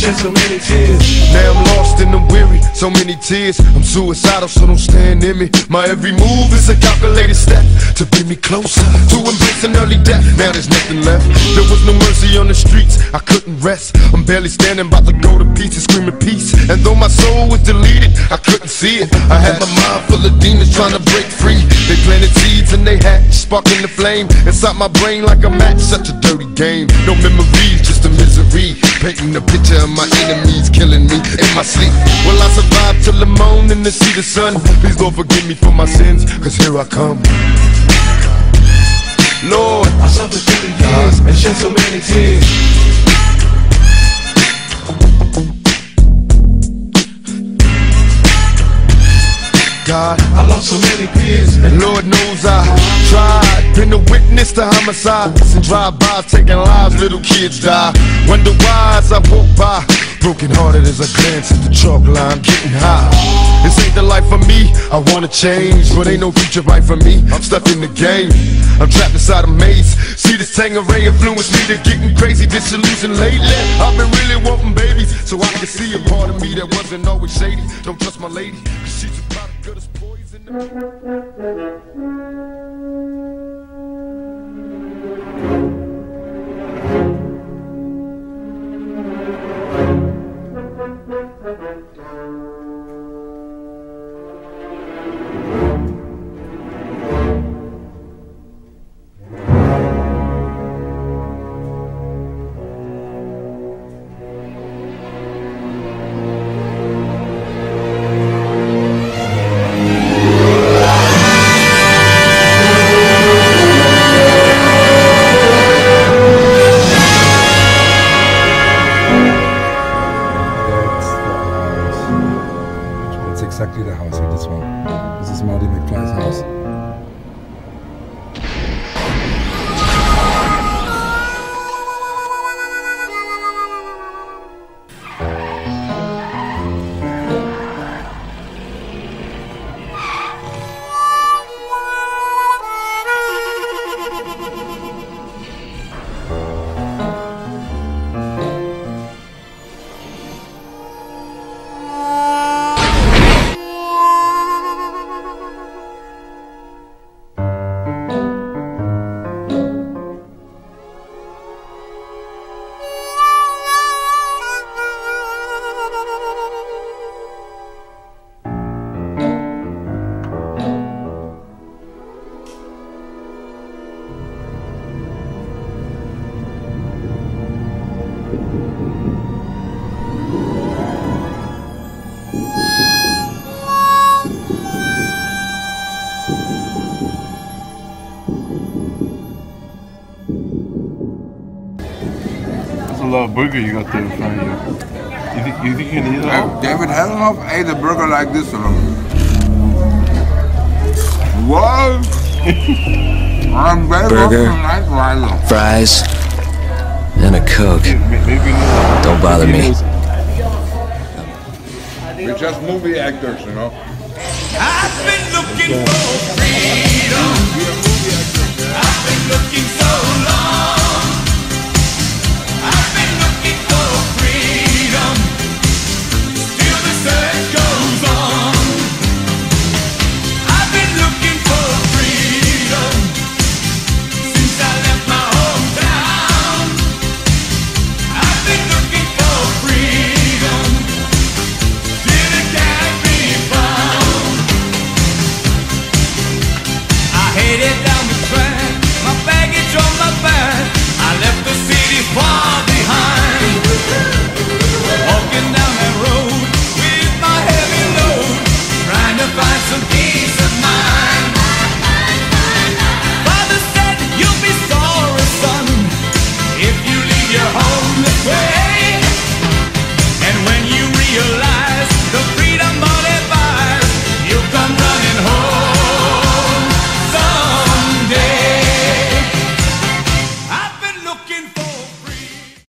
shed so many tears. Now I'm lost and I'm weary, so many tears. I'm suicidal, so don't stand near me. My every move is a calculated step to bring me closer to embracing early death. Now there's nothing left. There was no mercy on the streets, I couldn't rest. I'm barely standing, about to go to pieces, screaming peace. And though my soul was deleted, I couldn't see it. I had my mind full of demons trying to break free. They planted seeds and they hatched, sparking the flame inside my brain like a match. Such a dirty game. No memories, just a misery. Painting a picture of my enemies killing me in my sleep. Will I survive till the morning to see the sun? Please Lord forgive me for my sins, cause here I come. Lord, I suffered through the years and shed so many tears. God, I lost so many peers, and Lord knows I tried. Been a witness to homicides and drive-bys taking lives, little kids die. Wonder why as I walk by, broken hearted as I glance at the chalk line, getting high. This ain't the life for me, I wanna change, but ain't no future right for me. I'm stuck in the game, I'm trapped inside a maze. See this Tangeray influence me to getting crazy, disillusioned lately. I've been really wanting babies, so I can see a part of me that wasn't always shady. Don't trust my lady, cause she's about as good as poison. Exactly the house with this one. This is Marty McFly's house. That's a lot of burger you got there in front of you. You think you can eat it all? David Hasselhoff ate a burger like this alone. What? I'm very Burger, right. fries, and a Coke. Don't bother me. We're just movie actors, you know. I've been looking for